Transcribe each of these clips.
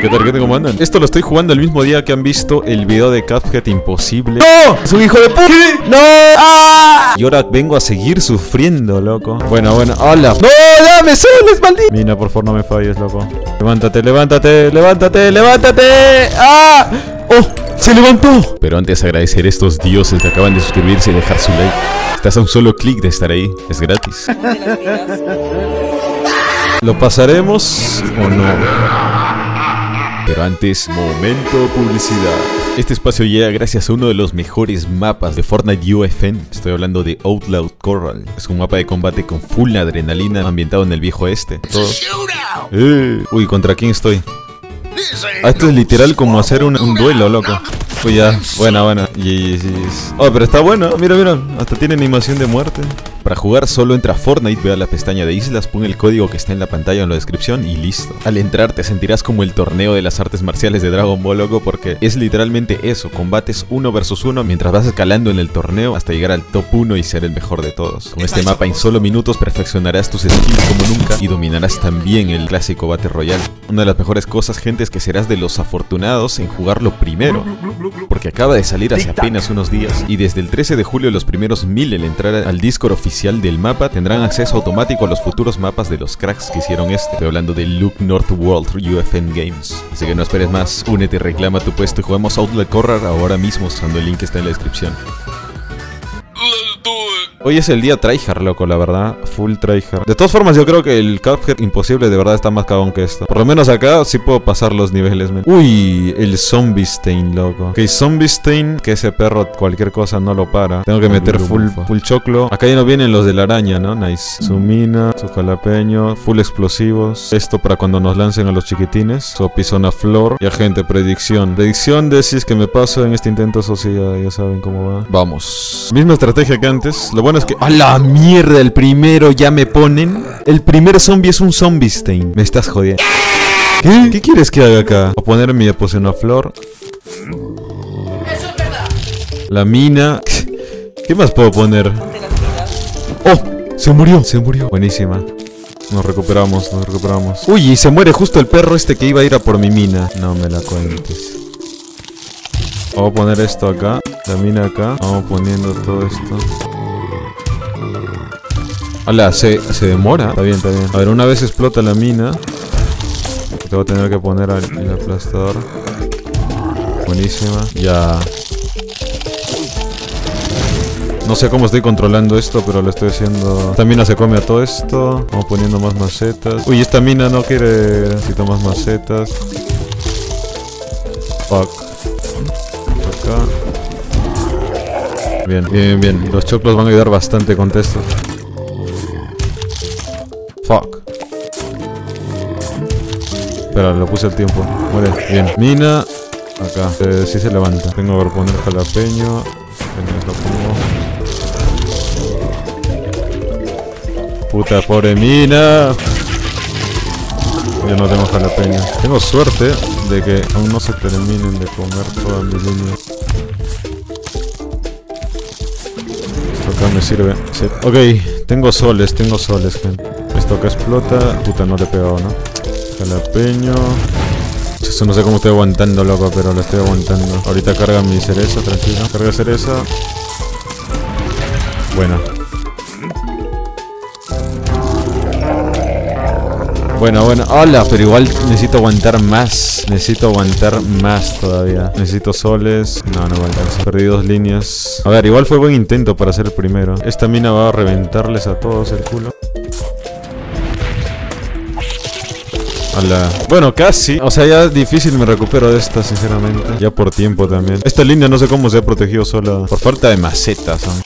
¿Qué tal? ¿Qué te comandan? Esto lo estoy jugando el mismo día que han visto el video de Cuphead Imposible. ¡No! ¡Es un hijo de puta! ¡No! ¡Ah! Y ahora vengo a seguir sufriendo, loco. Bueno, hola. ¡No! ¡Dame soles, maldito! Mina, por favor, no me falles, loco. Levántate, levántate, levántate, levántate. ¡Ah! ¡Oh! ¡Se levantó! Pero antes agradecer a estos dioses que acaban de suscribirse y dejar su like. Estás a un solo clic de estar ahí. Es gratis. ¿Lo pasaremos o no? Pero antes, momento publicidad. Este espacio llega gracias a uno de los mejores mapas de Fortnite UFN. Estoy hablando de Outlaw Corral. Es un mapa de combate con full adrenalina ambientado en el viejo oeste. Uy, ¿contra quién estoy? Esto es literal como hacer un duelo, loco. Uy, ya, buena. Oh, pero está bueno, mira, hasta tiene animación de muerte. Para jugar solo entra a Fortnite, ve a la pestaña de islas, pon el código que está en la pantalla o en la descripción y listo. Al entrar te sentirás como el torneo de las artes marciales de Dragon Ball, loco, porque es literalmente eso, combates 1 versus 1 mientras vas escalando en el torneo hasta llegar al top 1 y ser el mejor de todos. Con este mapa en solo minutos perfeccionarás tus skills como nunca y dominarás también el clásico Battle Royale. Una de las mejores cosas, gente, es que serás de los afortunados en jugarlo primero, porque acaba de salir hace apenas unos días y desde el 13 de julio los primeros 1000 al entrar al Discord oficial del mapa tendrán acceso automático a los futuros mapas de los cracks que hicieron este. Estoy hablando de Look North World UFN Games. Así que no esperes más, únete, reclama tu puesto y jugamos Outlaw Corral ahora mismo usando el link que está en la descripción. Hoy es el día tryhard, loco, la verdad. Full tryhard. De todas formas, yo creo que el Cuphead Imposible de verdad está más cagón que esto. Por lo menos acá sí puedo pasar los niveles, man. Uy, el Zombie Stain, loco. Ok, Zombie Stain, que ese perro cualquier cosa no lo para. Tengo que meter full choclo. Acá ya no vienen los de la araña, ¿no? Nice. Su mina, su jalapeño, full explosivos. Esto para cuando nos lancen a los chiquitines. Su pisona flor. Y gente, predicción. Predicción de si es que me paso en este intento, eso sí, ya saben cómo va. Vamos. Misma estrategia que antes. Lo bueno es que... ¡A la mierda! El primero ya me ponen. El primer zombie es un Zombie Stain. Me estás jodiendo. ¿Qué? ¿Qué quieres que haga acá? A poner mi poción a flor. Eso es verdad. La mina. ¿Qué más puedo poner? ¡Oh! Se murió. Buenísima. Nos recuperamos. Uy, y se muere justo el perro este que iba a ir a por mi mina. No me la cuentes. Vamos a poner esto acá. La mina acá. Vamos poniendo todo esto. Hola, se demora. Está bien. A ver, una vez explota la mina, te voy a tener que poner el aplastador. Buenísima. Ya. No sé cómo estoy controlando esto, pero lo estoy haciendo. Esta mina se come a todo esto. Vamos poniendo más macetas. Uy, esta mina no quiere. Necesito más macetas. Fuck. Acá. Bien. Los choclos van a ayudar bastante con esto. Fuck. Espera, lo puse el tiempo. Muere. Bien. Mina. Acá. Sí se levanta. Tengo que poner jalapeño. Puta, pobre mina. Yo no tengo jalapeño. Tengo suerte de que aún no se terminen de comer todas mis líneas. Esto acá me sirve. Sí. Ok, tengo soles, gente. Esto acá explota. Puta, no le he pegado, ¿no? Jalapeño. Eso no sé cómo estoy aguantando, loco, pero lo estoy aguantando. Ahorita carga mi cereza, tranquilo. Carga cereza. Buena. Bueno. Hola, pero igual necesito aguantar más. Todavía. Necesito soles. No me alcanza. Perdí 2 líneas. A ver, igual fue buen intento para ser el primero. Esta mina va a reventarles a todos el culo. Hola. Bueno, casi. O sea, ya es difícil me recupero de esta, sinceramente. Ya por tiempo también. Esta línea no sé cómo se ha protegido sola. Por falta de macetas, ¿no?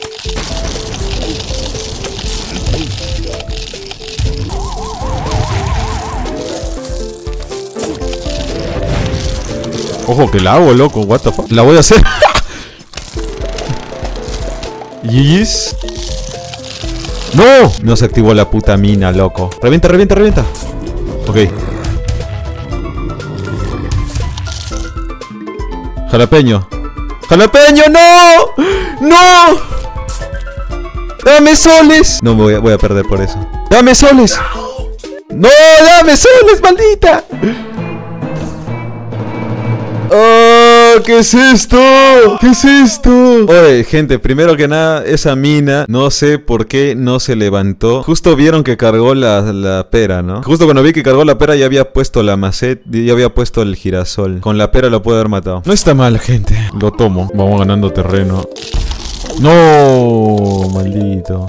Ojo que la hago, loco, what the fuck. La voy a hacer. ¿Yis? ¡No! No se activó la puta mina, loco. Revienta. Ok. Jalapeño, ¡no! ¡Dame soles! No me voy a perder por eso. ¡Dame soles! ¡No! ¡Dame soles, maldita! ¿qué es esto? ¿Qué es esto? Oye, gente, primero que nada, esa mina, no sé por qué no se levantó. Justo vieron que cargó la pera, ¿no? Justo cuando vi que cargó la pera ya había puesto la maceta, ya había puesto el girasol. Con la pera lo puede haber matado. No está mal, gente. Lo tomo. Vamos ganando terreno. No, maldito.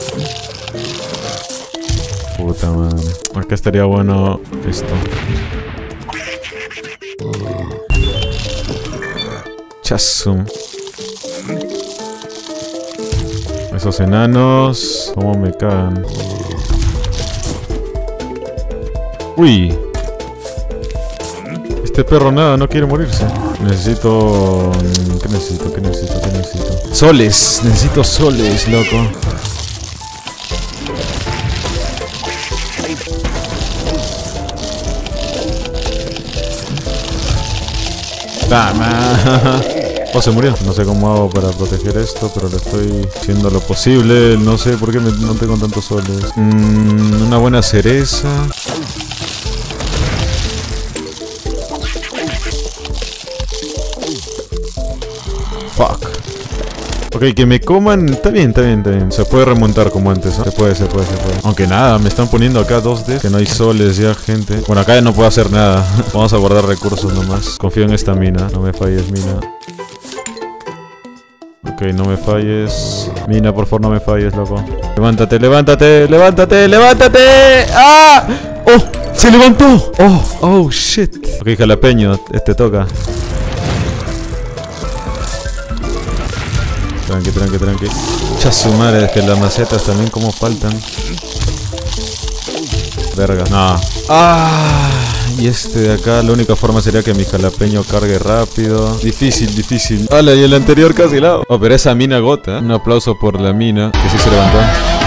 Puta madre. Acá estaría bueno esto. Chasum. Esos enanos, cómo me cagan. Uy. Este perro nada, no quiere morirse. Necesito... ¿Qué necesito? ¿Qué necesito? ¿Qué necesito? Soles, necesito soles, loco. Oh, se murió. No sé cómo hago para proteger esto, pero le estoy haciendo lo posible. No sé por qué no tengo tantos soles. Una buena cereza. Fuck. Ok, que me coman. Está bien, está bien, está bien. Se puede remontar como antes, ¿no? Se puede. Aunque nada, me están poniendo acá 2D. Que no hay soles ya, gente. Bueno, acá ya no puedo hacer nada. Vamos a guardar recursos nomás. Confío en esta mina. No me falles, mina. Ok, no me falles. Mina, por favor, no me falles, loco. Levántate, levántate, levántate, levántate. ¡Ah! ¡Oh! ¡Se levantó! ¡Oh, shit! Ok, jalapeño, este toca. Tranqui. Ya su madre, es que las macetas también como faltan. Verga. No. Y este de acá, la única forma sería que mi jalapeño cargue rápido. Difícil. Vale, y el anterior casi lado. Oh, pero esa mina gota. Un aplauso por la mina, que sí se levantó.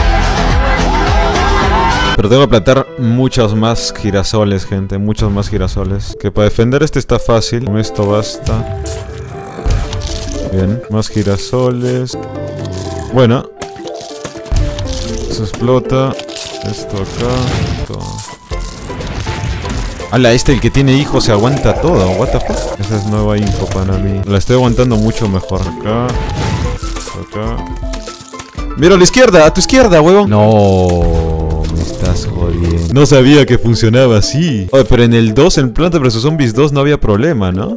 Pero tengo que plantar muchos más girasoles, gente. Muchos más girasoles. Que para defender este está fácil. Con esto basta. Bien, más girasoles. Bueno. Se explota. Esto acá. Esto. Ala, el que tiene hijos se aguanta todo. What the fuck? Esa es nueva info para mí. La estoy aguantando mucho mejor. Acá. Mira a la izquierda, a tu izquierda, huevón. No, me estás jodiendo. No sabía que funcionaba así. Oye, pero en el 2, en Planta vs Zombies 2 no había problema, ¿no?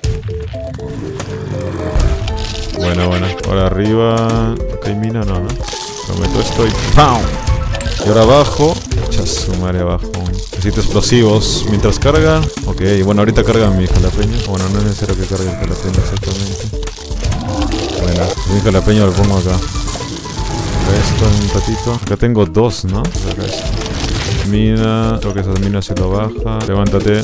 Bueno. Ahora arriba. ¿Acá hay mina? No. Lo meto esto y ¡pam! Y ahora abajo. Echa su madre abajo. Necesito explosivos. Mientras carga. Ok, bueno, ahorita carga mi jalapeño. Bueno, no es necesario que cargue el jalapeño exactamente. Bueno, mi jalapeño lo pongo acá. Esto en un ratito. Acá tengo 2, ¿no? Acá esto. Mina. Creo que esa mina se lo baja. Levántate.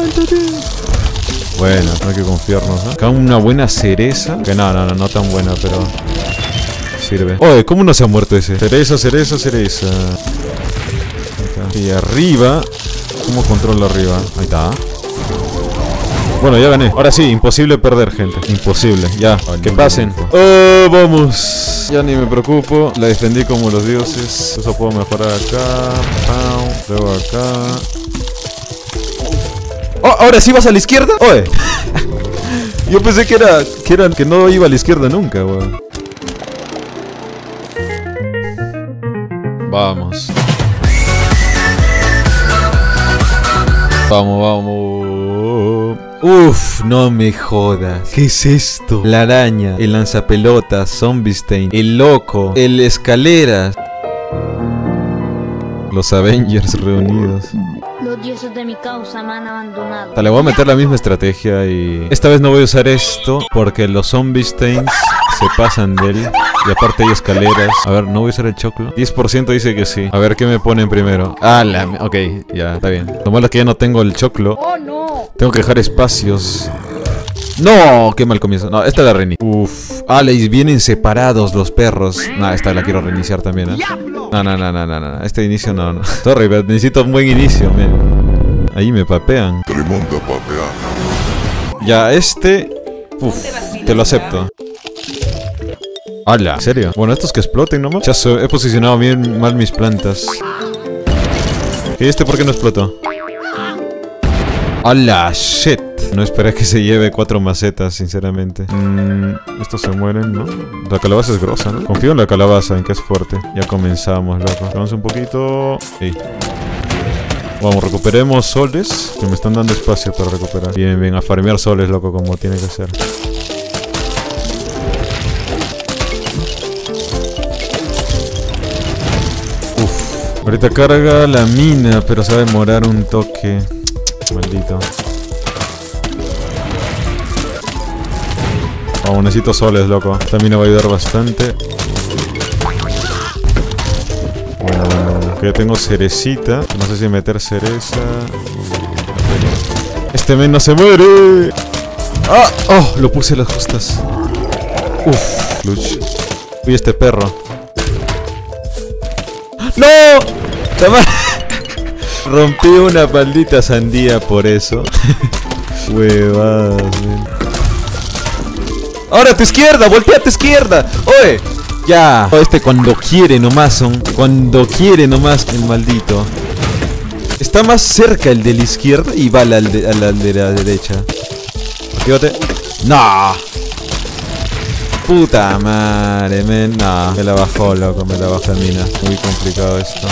Bueno, no hay que confiarnos, ¿no? Acá una buena cereza. Que no tan buena, pero sirve. Oye, ¿cómo no se ha muerto ese? Cereza. Acá. Y arriba. ¿Cómo controlo arriba? Ahí está. Bueno, ya gané. Ahora sí, imposible perder, gente. Imposible, ya. Que pasen. Oh, vamos. Ya ni me preocupo. La defendí como los dioses. Eso puedo mejorar acá. Luego acá. Oh, ahora sí vas a la izquierda. Oye. Yo pensé que no iba a la izquierda nunca, weón. Vamos. Vamos. Uf, no me jodas. ¿Qué es esto? La araña, el lanzapelotas, Zombiestein, el loco, el escaleras. Los Avengers reunidos. Los dioses de mi causa me han abandonado. Le voy a meter la misma estrategia y... Esta vez no voy a usar esto porque los Zombiesteins se pasan de él. Y aparte hay escaleras. A ver, no voy a usar el choclo. 10% dice que sí. A ver qué me ponen primero. Ok, ya, está bien. Lo malo es que ya no tengo el choclo. ¡Oh, no! Tengo que dejar espacios. ¡No! ¡Qué mal comienzo! No, esta la reinicio. Uf. Y vienen separados los perros. No, esta la quiero reiniciar también, ¿eh? No. Este inicio no. Sorry, pero necesito un buen inicio, man. Ahí me papean. Ya, este... Uf, te lo acepto. ¡Hala! ¿En serio? Bueno, estos que exploten nomás. Ya he posicionado bien mal mis plantas. ¿Y este por qué no explotó? ¡Hala! ¡Shit! No esperé que se lleve 4 macetas, sinceramente. Estos se mueren, ¿no? La calabaza es grosa, ¿no? Confío en la calabaza, en que es fuerte. Ya comenzamos, loco. Vamos un poquito. Sí. Vamos, recuperemos soles, que me están dando espacio para recuperar. Bien, bien, a farmear soles, loco, como tiene que ser. Uf. Ahorita carga la mina, pero se va a demorar un toque. Maldito. Vamos, necesito soles, loco. Esta mina va a ayudar bastante. Bueno, que ya tengo cerecita. No sé si meter cereza. Este men no se muere. ¡Ah! ¡Oh! Lo puse a las justas. Uf. Luch. Uy, este perro. ¡No! Rompí una maldita sandía por eso. Huevadas, men. ¡Ahora a tu izquierda! ¡Voltea a tu izquierda! ¡Oye! Ya. Este cuando quiere nomás son. Cuando quiere nomás el maldito. Está más cerca el de la izquierda y va al de la derecha. Fíjate. ¡No! Puta madre, men. No. Me la bajó, loco. Me la bajó la mina. Muy complicado esto.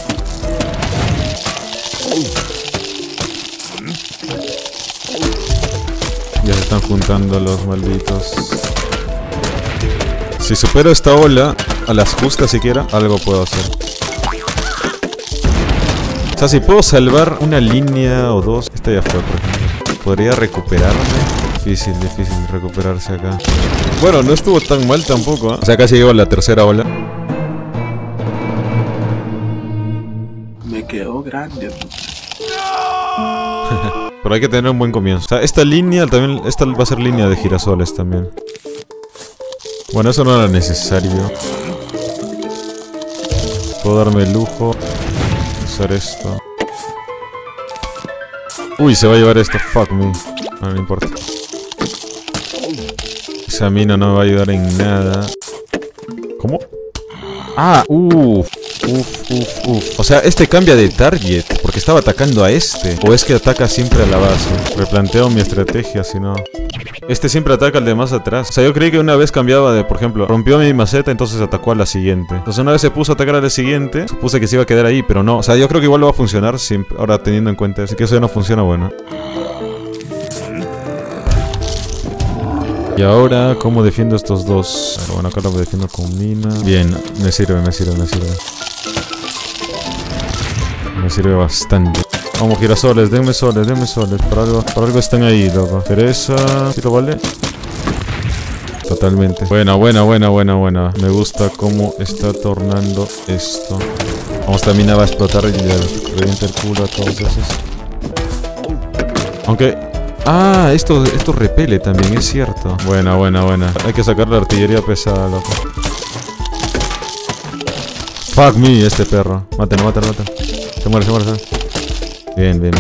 Ya se están juntando los malditos. Si supero esta ola a las justas siquiera, algo puedo hacer. O sea, si puedo salvar una línea o dos. Esta ya fue, por ejemplo. Podría recuperarme. Difícil recuperarse acá. Bueno, no estuvo tan mal tampoco, ¿eh? O sea, casi llego a la tercera ola. Me quedó grande. Pero hay que tener un buen comienzo. O sea, esta línea también. Esta va a ser línea de girasoles también. Bueno, eso no era necesario. Puedo darme el lujo de usar esto. Uy, se va a llevar esto. Fuck me. No importa. Esa mina no me va a ayudar en nada. ¿Cómo? Ah, uff. O sea, este cambia de target porque estaba atacando a este. O es que ataca siempre a la base. Replanteo mi estrategia, si no. Este siempre ataca al de más atrás. O sea, yo creí que una vez cambiaba de, por ejemplo, rompió mi maceta, entonces atacó a la siguiente. Entonces una vez se puso a atacar a la siguiente, supuse que se iba a quedar ahí, pero no. O sea, yo creo que igual lo va a funcionar siempre, ahora teniendo en cuenta eso. Así que eso ya no funciona, bueno. Y ahora, ¿cómo defiendo estos dos? Bueno, acá lo defiendo con mina. Bien, me sirve. Me sirve bastante. Vamos, girasoles, denme soles. Por algo están ahí, loco. Cereza, ¿sí lo vale? Totalmente. Buena. Me gusta cómo está tornando esto. Vamos, esta mina va a explotar y le revienta el culo a todos esos. Aunque... Ah, esto repele también, es cierto. Buena. Hay que sacar la artillería pesada, loco. Fuck me, este perro. Mátalo. Se muere. Bien.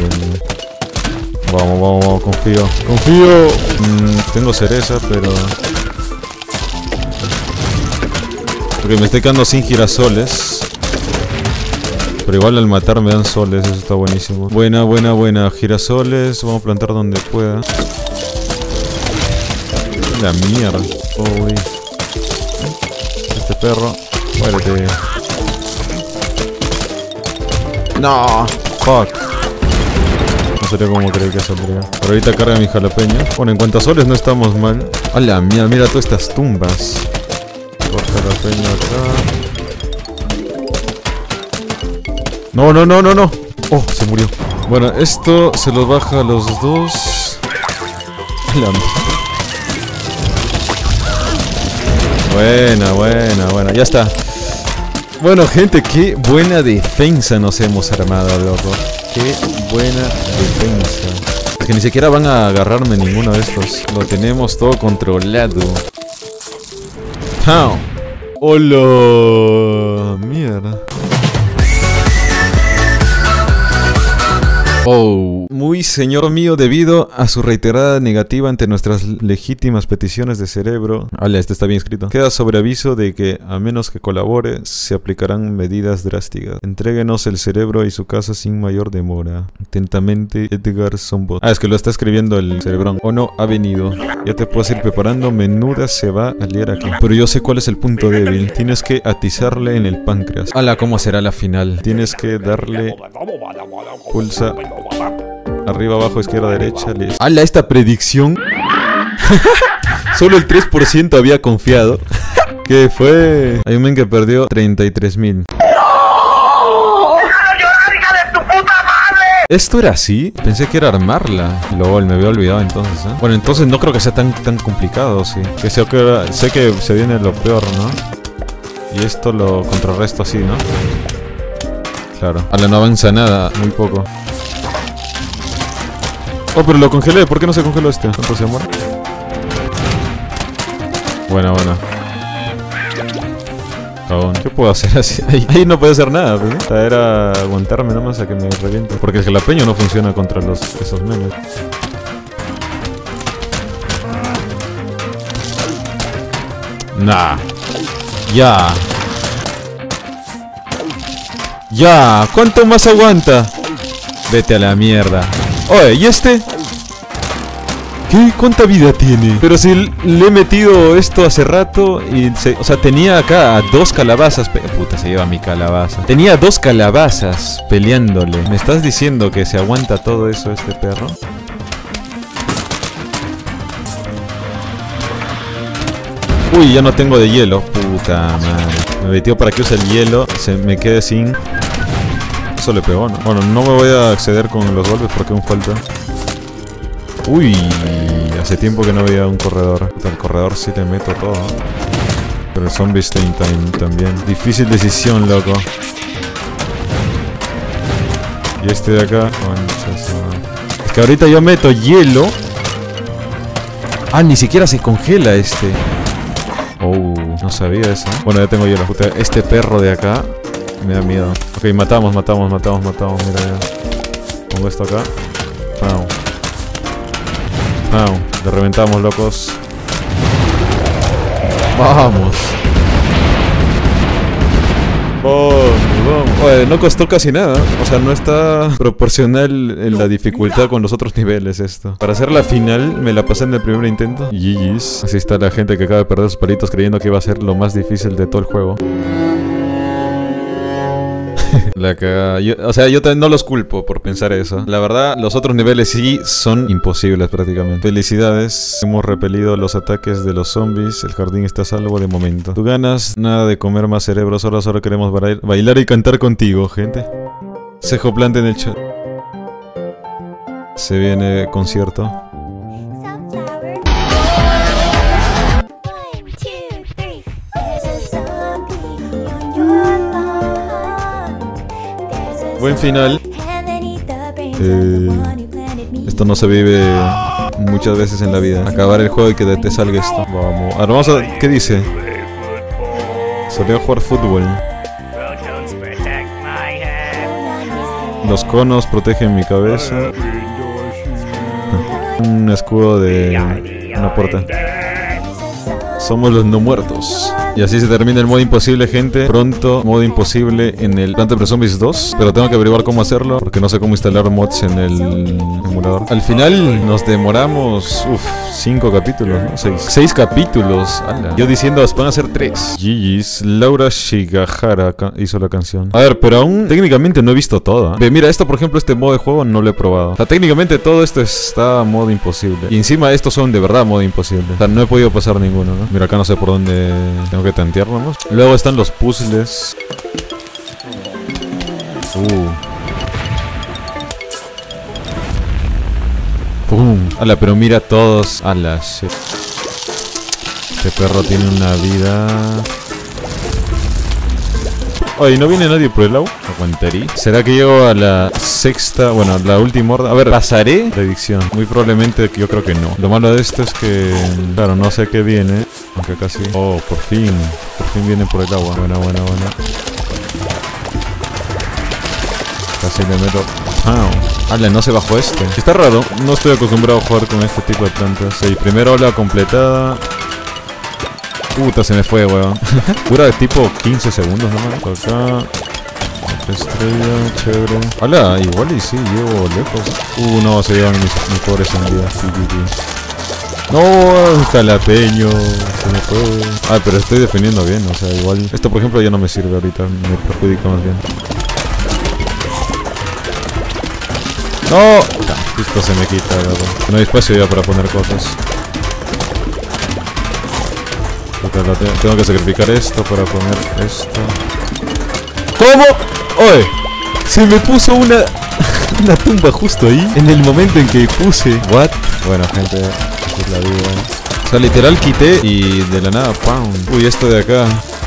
Vamos, confío. Tengo cereza, pero... Porque me estoy quedando sin girasoles. Pero igual al matar me dan soles, eso está buenísimo. Buena. Girasoles, vamos a plantar donde pueda. La mierda. Uy. Este perro. Muérete. No. Fuck. No sería como creí que saldría. Pero ahorita carga mi jalapeño. Bueno, en cuanto a soles no estamos mal. A la mierda, mira todas estas tumbas. Por jalapeño acá. No. Oh, se murió. Bueno, esto se los baja a los dos. Buena. Ya está. Bueno, gente, qué buena defensa nos hemos armado, loco. Qué buena defensa. Que ni siquiera van a agarrarme ninguno de estos. Lo tenemos todo controlado. ¡Pow! ¡Hola! Mierda. Oh, muy señor mío, debido a su reiterada negativa ante nuestras legítimas peticiones de cerebro. Este está bien escrito. Queda sobre aviso de que, a menos que colabore, se aplicarán medidas drásticas. Entréguenos el cerebro y su casa sin mayor demora. Atentamente, Edgar Sombot. Es que lo está escribiendo el cerebrón. O no, ha venido. Ya te puedes ir preparando. Menuda se va a liar aquí. Pero yo sé cuál es el punto débil. Tienes que atizarle en el páncreas. ¿Cómo será la final? Tienes que darle... Pulsa... Arriba, abajo, izquierda, derecha. Esta predicción. Solo el 3% había confiado. ¿Qué fue? Hay un men que perdió 33,000. ¿Esto era así? Pensé que era armarla. LOL, me había olvidado entonces, ¿eh? Bueno, entonces no creo que sea tan complicado, sí. Sé que se viene lo peor, ¿no? Y esto lo contrarresto así, ¿no? Claro. No avanza nada, muy poco. Oh, pero lo congelé. ¿Por qué no se congeló este? ¿Cuánto se muere? Bueno. Cabón. ¿Qué puedo hacer así? Ahí no puedo hacer nada, pues, ¿no? Era aguantarme nomás a que me reviente. Porque el jalapeño no funciona contra esos memes. Nah. Ya. ¿Cuánto más aguanta? Vete a la mierda. Oye, ¿y este? ¿Qué? ¿Cuánta vida tiene? Pero si le he metido esto hace rato y... O sea, tenía acá 2 calabazas... Puta, se lleva mi calabaza. Tenía 2 calabazas peleándole. ¿Me estás diciendo que se aguanta todo eso este perro? Uy, ya no tengo de hielo. Puta madre. Me metió para que use el hielo. Se me quede sin... Eso le pegó, ¿no? Bueno, no me voy a acceder con los golpes porque aún falta. Uy, hace tiempo que no veía un corredor. El corredor sí le meto todo. Pero el zombie también. Difícil decisión, loco. Y este de acá. Es que ahorita yo meto hielo. Ni siquiera se congela este. Oh, no sabía eso. Bueno, ya tengo hielo. Puta, este perro de acá me da miedo. Ok, matamos. Mira ya. Pongo esto acá. Le reventamos, locos. Vamos. Oye, no costó casi nada. O sea, no está proporcional en la dificultad con los otros niveles esto. Para hacer la final, me la pasé en el primer intento. GG's. Así está la gente que acaba de perder sus palitos creyendo que iba a ser lo más difícil de todo el juego. La cagada. O sea, yo también no los culpo por pensar eso. La verdad, los otros niveles sí son imposibles prácticamente. Felicidades, hemos repelido los ataques de los zombies. El jardín está a salvo de momento. Tú ganas, nada de comer más cerebros. Solo queremos bailar y cantar contigo, gente. Cejo Plante en el chat. Se viene concierto. Buen final. Esto no se vive muchas veces en la vida. Acabar el juego y que te salga esto. Vamos. Ahora vamos a... ¿Qué dice? Solía jugar fútbol. Los conos protegen mi cabeza. Un escudo de una puerta. Somos los no muertos. Y así se termina el modo imposible, gente. Pronto, modo imposible en el Plants vs Zombies 2. Pero tengo que averiguar cómo hacerlo, porque no sé cómo instalar mods en el emulador. Al final nos demoramos 5 capítulos, ¿no? 6 capítulos. ¡Hala! Yo diciendo, van a ser 3. GG's. Laura Shigahara hizo la canción. A ver, pero aún técnicamente no he visto todo, ¿eh? Ve, mira, esto por ejemplo, este modo de juego no lo he probado. O sea, técnicamente todo esto está a modo imposible. Y encima estos son de verdad modo imposible. O sea, no he podido pasar ninguno, ¿no? Mira, acá no sé por dónde tengo que tantear, vamos. Luego están los puzzles. ¡Pum! ¡Hala! Pero mira todos. ¡Hala! Shit. Este perro tiene una vida. Oye, ¿no viene nadie por el agua? Aguantarí. ¿Será que llego a la sexta? Bueno, la última horda. A ver, ¿pasaré? Predicción. Muy probablemente yo creo que no. Lo malo de esto es que... Claro, no sé qué viene. Aunque casi... Oh, por fin. Por fin viene por el agua. Buena. Casi le meto... ¡Pow! Hala, no se bajó este. Está raro, no estoy acostumbrado a jugar con este tipo de plantas. Sí, primera ola completada. Puta, se me fue, weón. Cura de tipo 15 segundos nomás. Por acá. Otra estrella, chévere. Hala, igual y sí, llego lejos. No, se llevan mis pobres sandías. No, jalapeño. Se me fue. Ah, pero estoy defendiendo bien, o sea, igual. Esto, por ejemplo, ya no me sirve ahorita. Me perjudica más bien. ¡No! Esto se me quita, ¿verdad? No hay espacio ya para poner cosas. Tengo que sacrificar esto para poner esto. ¿Cómo? ¡Oye! Se me puso una tumba justo ahí. En el momento en que puse. ¿What? Bueno, gente, es la vida. O sea, literal quité y de la nada, ¡pam! Uy, esto de acá.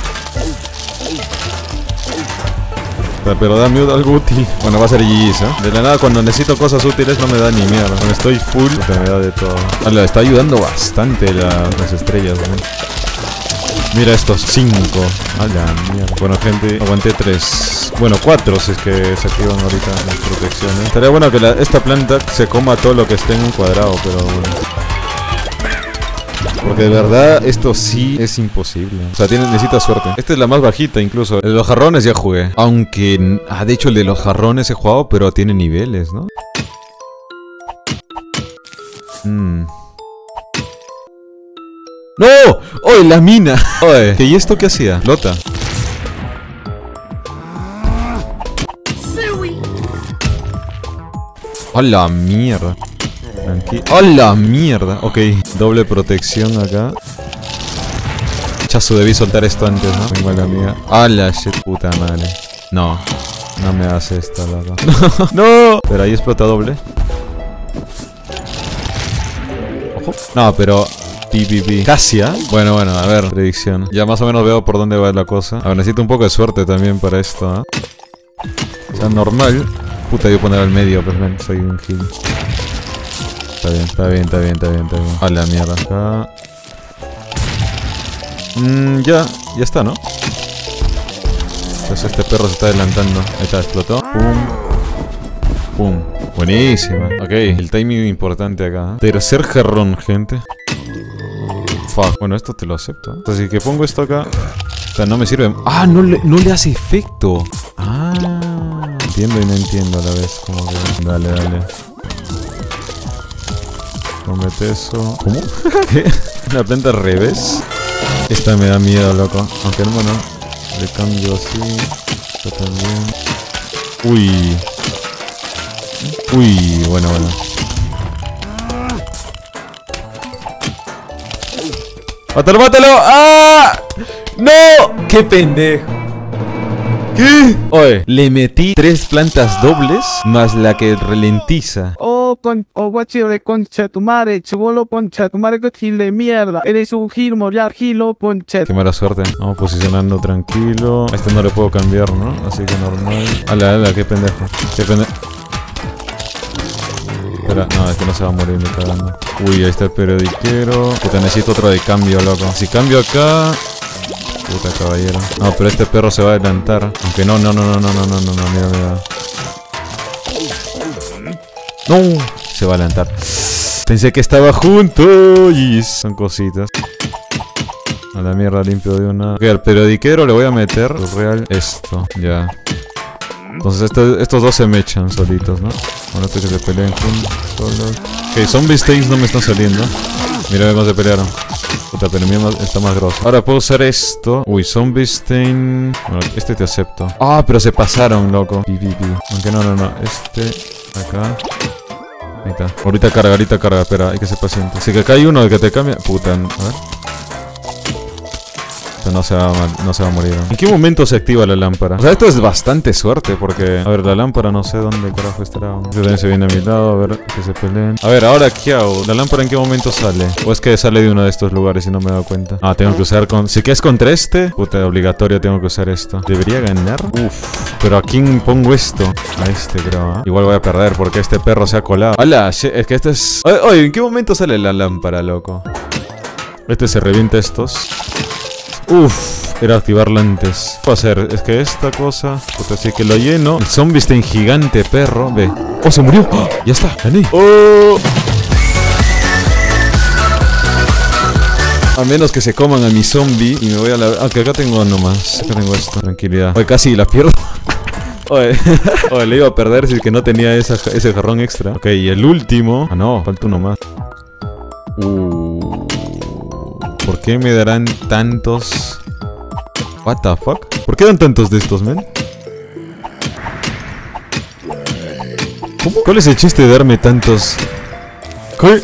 Pero da miedo algo útil. Bueno, va a ser GG's, ¿eh? De la nada, cuando necesito cosas útiles no me da ni mierda. Cuando estoy full, me da de todo. Hala, está ayudando bastante las estrellas, ¿no? Mira estos 5. Hala, mierda. Bueno, gente, aguanté 3. Bueno, 4 si es que se activan ahorita las protecciones. Estaría bueno que esta planta se coma todo lo que esté en un cuadrado, pero bueno. Porque de verdad esto sí es imposible. O sea, necesita suerte. Esta es la más bajita incluso. El de los jarrones ya jugué. Aunque, de hecho el de los jarrones he jugado, pero tiene niveles, ¿no? ¡No! ¡Oh, la mina! Oye, ¿y esto qué hacía? Lota. ¡A la mierda! ¡A la mierda! Ok, doble protección acá. Chazo, debí soltar esto antes, ¿no? Tengo la mía. ¡A la shit, puta madre! No, no me hace esta, loco. ¡No! Pero ahí explota doble. Ojo. No, pero... Casi, ¿eh? Bueno, a ver, predicción. Ya más o menos veo por dónde va la cosa. A ver, necesito un poco de suerte también para esto, ¿eh? O sea, normal. Puta, yo poner al medio, pues ven, soy un gil. Está bien. A la mierda. Acá. Ya está, ¿no? Entonces este perro se está adelantando. Ahí está, explotó. Pum. Buenísima. Ok, el timing importante acá. Tercer jarrón, gente. Fuck. Bueno, esto te lo acepto. Así que pongo esto acá. O sea, no me sirve. Ah, no le hace efecto. Ah. Entiendo y no entiendo a la vez. Como que... Dale. Comete eso. ¿Cómo? ¿Qué? ¿Una planta al revés? Esta me da miedo, loco. Aunque bueno, le cambio así. Esto también. Uy, bueno. ¡Mátalo! ¡Ah! ¡No! ¡Qué pendejo! ¿Qué? Oye, le metí 3 plantas dobles más la que ralentiza. Guachile, concha tu madre, chivolo, concha tu madre, que gil de mierda. Eres un gil, moriar, gilo, concha. Qué mala suerte. Vamos posicionando tranquilo. A este no le puedo cambiar, ¿no? Así que normal. Ala, qué pendejo. Espera, no, este no se va a morir, me cagando. Uy, ahí está el periodiquero. Puta, necesito otro de cambio, loco. Si cambio acá... Puta, caballero. No, pero este perro se va a adelantar. Aunque no, mira. No, se va a adelantar. Pensé que estaba junto. Y son cositas. A la mierda, limpio de una. Ok, al periodiquero le voy a meter real esto. Ya. Entonces estos dos se me echan solitos, ¿no? Bueno, que se peleen juntos. Ok, zombie stains no me están saliendo. Mira cómo se pelearon. Puta, pero mi está más grosso. Ahora puedo usar esto. Uy, zombie stain. Bueno, este te acepto. Ah, pero se pasaron, loco. Aunque no. Este, acá. Ahí está. Ahorita carga, espera, hay que ser paciente. Así que acá hay uno que te cambia. Puta, a ver. No se va a morir. ¿En qué momento se activa la lámpara? O sea, esto es bastante suerte porque... A ver, la lámpara no sé dónde carajo estará. Este también se viene a mi lado, a ver, que se peleen. A ver, ahora, ¿qué hago? ¿La lámpara en qué momento sale? ¿O es que sale de uno de estos lugares y no me he dado cuenta? Ah, tengo que usar con... Si que es contra este, puta, obligatorio tengo que usar esto. ¿Debería ganar? Uf. ¿Pero a quién pongo esto? A este, creo, ¿eh? Igual voy a perder porque este perro se ha colado. ¡Hala! Es que este es... Oye, ¿en qué momento sale la lámpara, loco? Este se revienta estos. Uff, era activarla antes. ¿Qué puedo hacer? Es que esta cosa... Puta, así que lo lleno. El zombie está en gigante, perro. Ve. ¡Oh, se murió! ¡Oh! ¡Ya está! ¡Gané! ¡Oh! A menos que se coman a mi zombie y me voy a la... Aunque acá tengo nomás. Acá tengo esto. Tranquilidad. Oye, casi la pierdo. Oye, oye, le iba a perder si es que no tenía ese jarrón extra. Ok, y el último... Ah, no, falta uno más. ¿Por qué me darán tantos? What the fuck? ¿Por qué dan tantos de estos, men? ¿Cómo? ¿Cuál es el chiste de darme tantos? ¿Qué?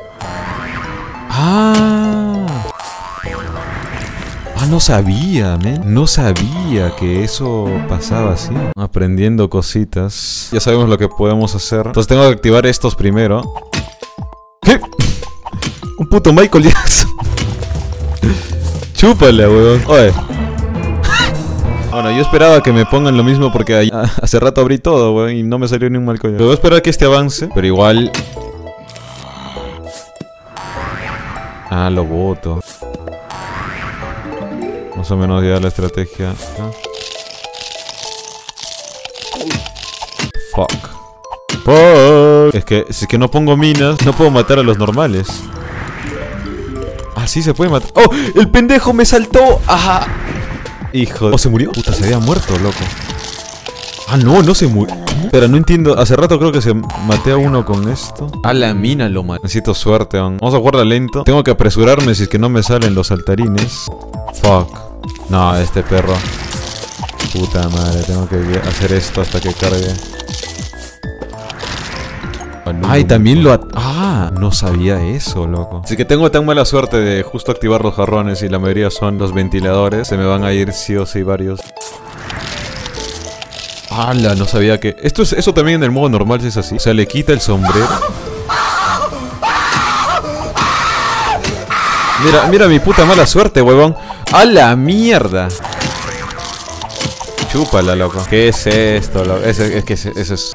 No sabía, men. No sabía que eso pasaba así. Aprendiendo cositas. Ya sabemos lo que podemos hacer. Entonces tengo que activar estos primero. ¿Qué? Un puto Michael Jackson. Chúpale, weón. Oye. Bueno, yo esperaba que me pongan lo mismo porque hace rato abrí todo, weón, y no me salió ni un Michael Jackson. Voy a esperar que este avance, pero igual... Ah, lo boto. Más o menos ya la estrategia. ¿No? Fuck. Es que si es que no pongo minas, no puedo matar a los normales. Ah, sí se puede matar. ¡Oh! ¡El pendejo me saltó! ¡Ajá! Hijo de... ¿Oh, se murió? Puta, se había muerto, loco. Ah, no, no se murió. Pero no entiendo. Hace rato creo que se maté a uno con esto. A la mina lo maté. Necesito suerte, man. Vamos a jugarla lento. Tengo que apresurarme si es que no me salen los saltarines. Fuck. No, este perro. Puta madre, tengo que hacer esto hasta que cargue. Ay, también lo... Ah, no sabía eso, loco. Así que tengo tan mala suerte de justo activar los jarrones y la mayoría son los ventiladores. Se me van a ir sí o sí varios. ¡Hala! No sabía que... Eso también en el modo normal si es así. O sea, le quita el sombrero. Mira mi puta mala suerte, huevón. ¡A la mierda! Chúpala, loco. ¿Qué es esto, loco? Eso es...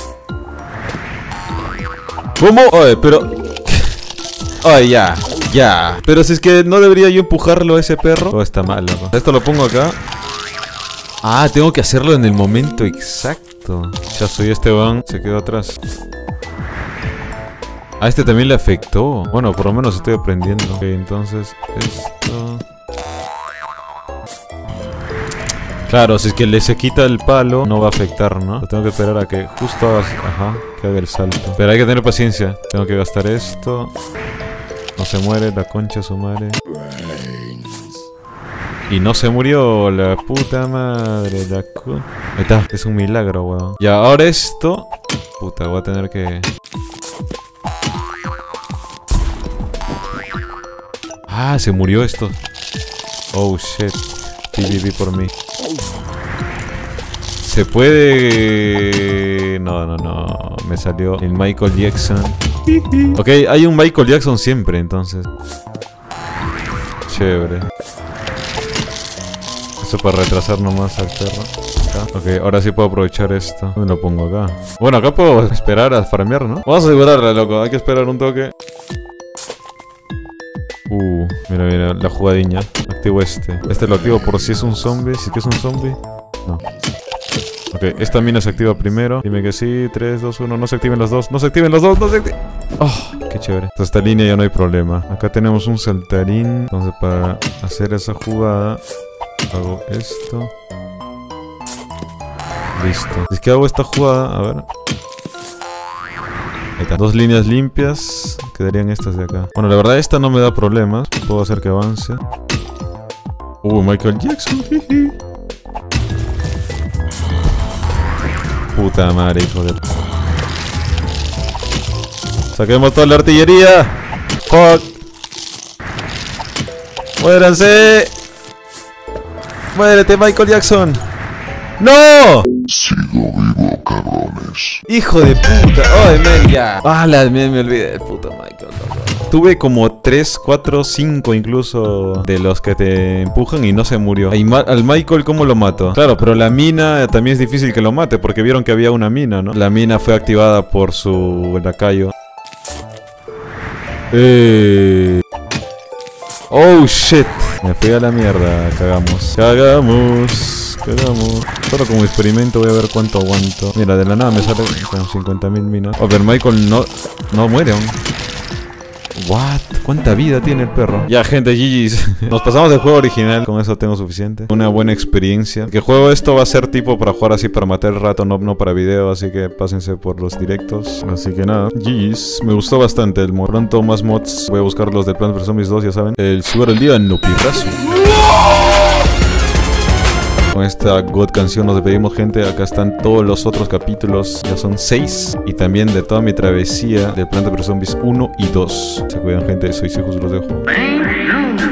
¿Cómo? Oye, pero... Oye, ya. Pero si es que no debería yo empujarlo a ese perro. Oh, está mal, loco. Esto lo pongo acá. Ah, tengo que hacerlo en el momento exacto. Ya soy este van. Se quedó atrás. A este también le afectó. Bueno, por lo menos estoy aprendiendo. Ok, entonces esto... Claro, si es que se quita el palo, no va a afectar, ¿no? Lo tengo que esperar a que justo haga, que haga el salto. Pero hay que tener paciencia. Tengo que gastar esto. No se muere la concha su madre. Y no se murió, la puta madre. Ahí está, es un milagro, weón. Y ahora esto... Puta, voy a tener que... Ah, se murió esto. Oh, shit. PvP por mí. Se puede... No. Me salió el Michael Jackson. Ok, hay un Michael Jackson siempre, entonces. Chévere. Eso para retrasar nomás al perro. Acá. Ok, ahora sí puedo aprovechar esto. ¿Dónde lo pongo acá? Bueno, acá puedo esperar a farmear, ¿no? Vamos a asegurarla, loco. Hay que esperar un toque. Mira, la jugadilla. Activo este. Este lo activo por si es un zombie. Si es que es un zombie. No. Ok, esta mina se activa primero. Dime que sí. 3, 2, 1. No se activen los dos. No se activen los dos. No se activen. Oh, qué chévere. Entonces, esta línea ya no hay problema. Acá tenemos un saltarín. Entonces, para hacer esa jugada, hago esto. Listo. Es que hago esta jugada. A ver. Ahí está. Dos líneas limpias. Quedarían estas de acá. Bueno, la verdad esta no me da problemas. Puedo hacer que avance. Michael Jackson. Puta madre, hijo de... Saquemos toda la artillería. Fuck. Muéranse. Muérete, Michael Jackson. ¡No! Sigo vivo, cabrones. Hijo de puta. Ay, man, ya. Me olvidé del puto Michael, loco. Tuve como 3, 4, 5 incluso de los que te empujan y no se murió. Al Michael, ¿cómo lo mato? Claro, pero la mina también es difícil que lo mate porque vieron que había una mina, ¿no? La mina fue activada por su lacayo. Oh, shit. Me fui a la mierda, cagamos. Solo como experimento voy a ver cuánto aguanto. Mira, de la nada me sale con 50.000 minas. Oh, pero Michael no muere aún. What? ¿Cuánta vida tiene el perro? Ya, gente, GG's. Nos pasamos del juego original. Con eso tengo suficiente. Una buena experiencia. Que juego esto va a ser tipo para jugar así, para matar el rato, no para video. Así que pásense por los directos. Así que nada, GG's. Me gustó bastante el mod. Pronto más mods. Voy a buscar los de Plants vs Zombies 2, ya saben. El Sugar del día, no pirrazo. Con esta God canción nos despedimos, gente. Acá están todos los otros capítulos. Ya son 6. Y también de toda mi travesía de Plants vs Zombies 1 y 2. Se cuidan, gente. Soy Sejus, los dejo.